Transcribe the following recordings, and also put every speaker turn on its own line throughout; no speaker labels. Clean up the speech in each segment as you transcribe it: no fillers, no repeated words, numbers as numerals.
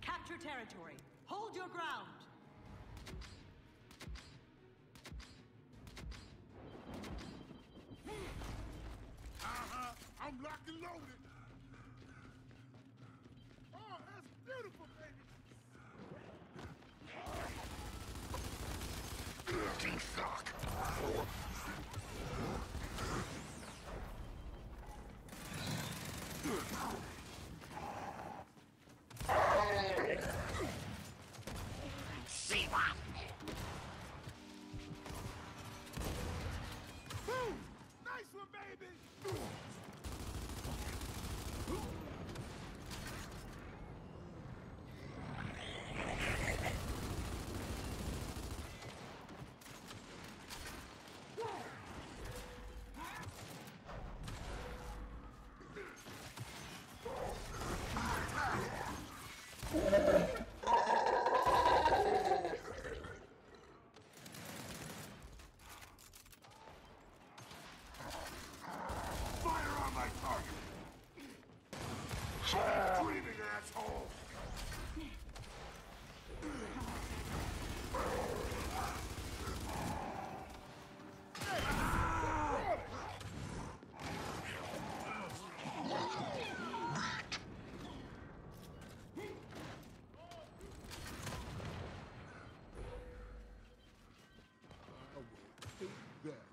Capture territory. Hold your ground.
I'm locked and loaded. Oh, that's beautiful, baby.
Dirty fuck. See what?
Boom! Nice one, baby.
Fire on my target! Dreaming, asshole!
I will take that.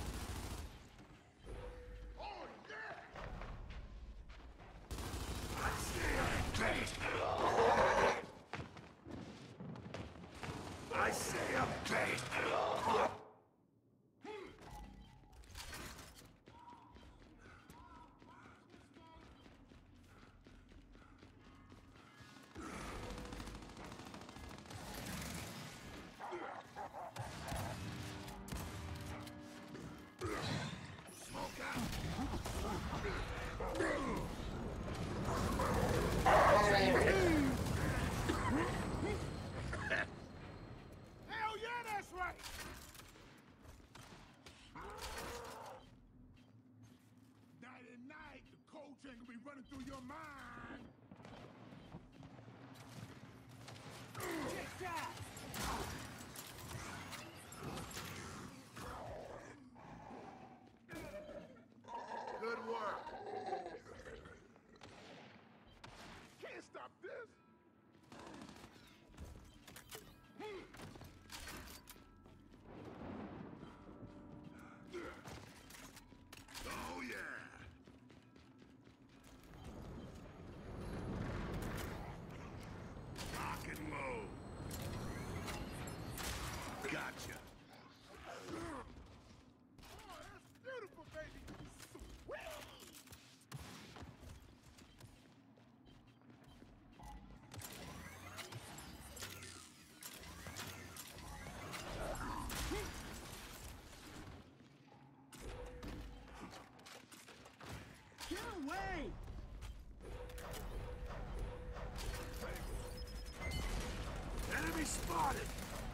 Oh, yeah!
I see a gate! I see a gate! Smoke out!
Hell yeah, that's right! Night and night, the cold chain gonna be running through your mind.
Get that!
Good work. Can't stop this.
Oh yeah! Lock and load! Gotcha!
Oh, that's beautiful, baby. Sweet.
Get away!
Enemy spotted!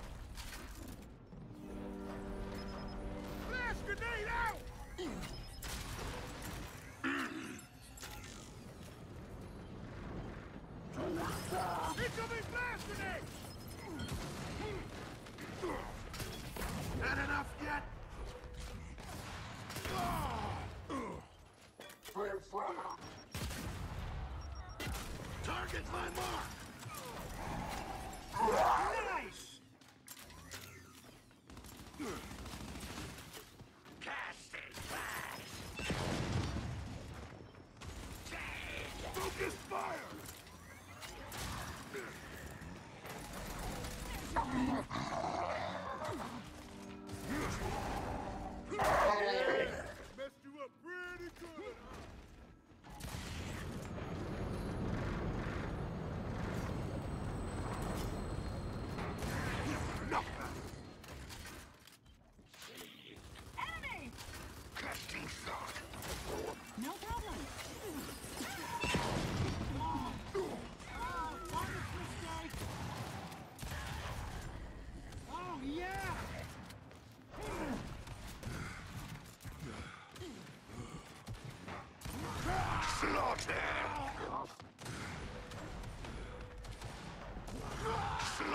Flash grenade out! Incoming flash grenade!
Not enough yet? Target my mark!
Nice!
Casting flash! Focus fire!
Messed you up pretty good, huh?
Enemy!
Casting thought!
No problem.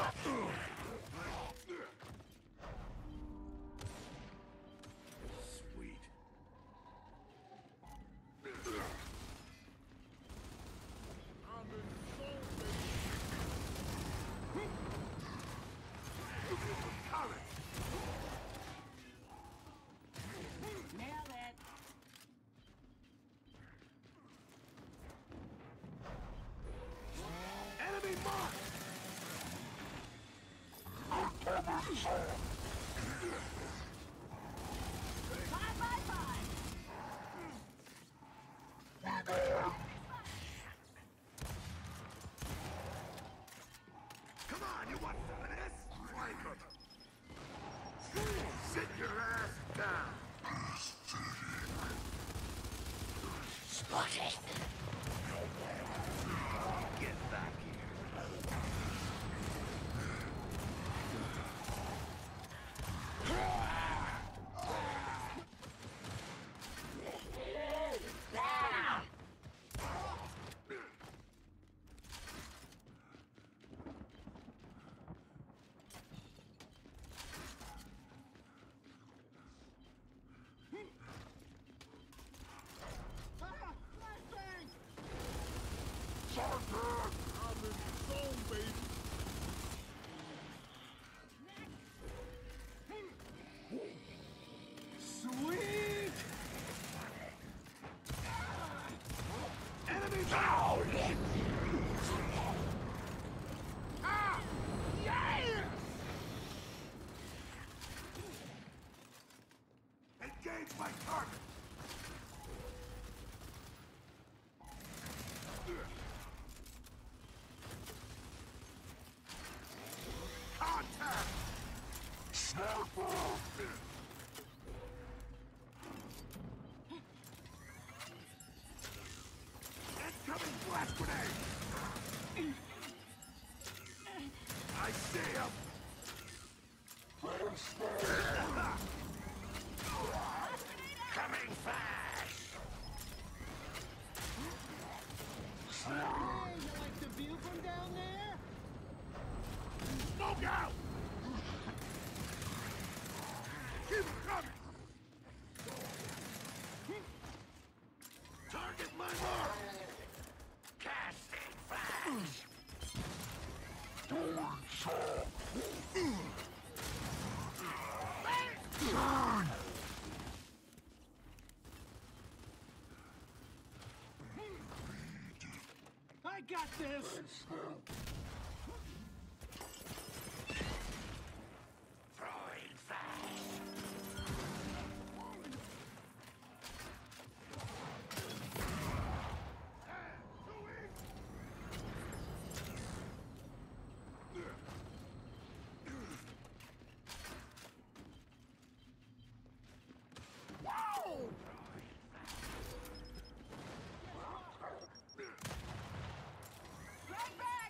Sweet.
Nail it.
Enemy mark!
Bye, bye, bye.
Come on, you want some of this? Flank 'em. Sit your ass down.
Spotted.
Get back here.
Ah, flashbang!
I'm in the zone, baby.
Sweet!
Enemy down!
Ah! Yeah!
Engage my target! Contact! Sniper! Incoming blast grenade! I see him! Coming fast!
Hey, you like the view from down there?
Smoke out! Keep coming! Target my mark! Casting flash!
I got this!
Throwing fast!
Right back!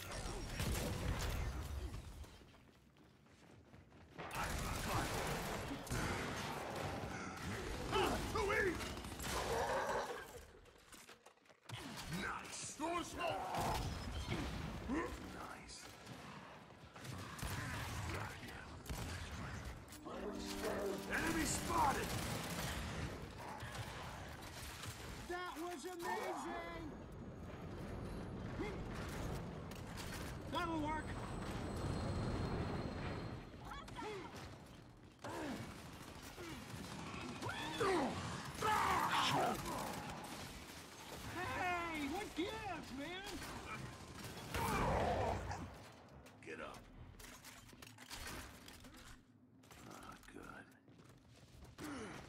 Nice!
Throwing smoke.
Nice. Enemy spotted!
That was amazing! That'll work! Hey, what gives, man?
Get up. Ah, good.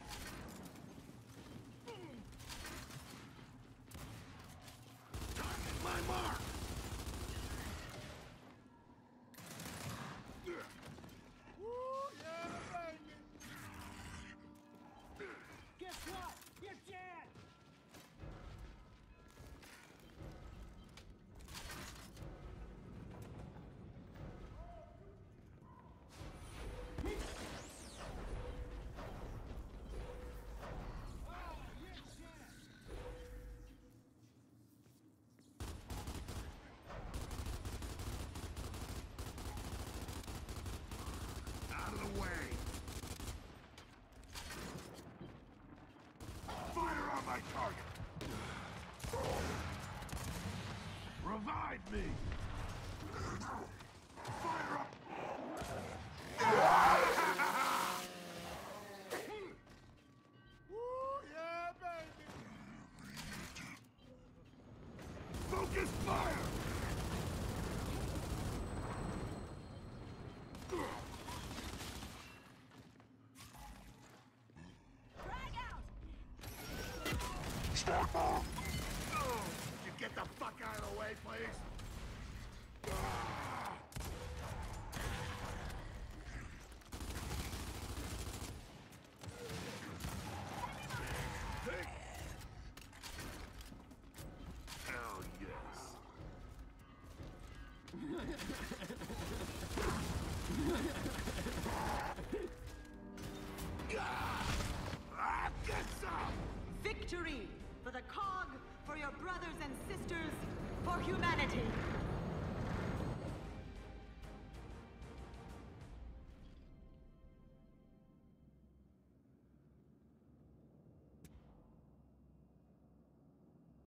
Target my mark!
Woo, yeah, banging.
Guess what? You're dead!
Hide me! Fire up!
Woo, yeah, baby.
Focus fire!
Could you get the fuck out of the way, please?
Hell yes.
Get some!
Victory! For the cog, for your brothers and sisters, for humanity!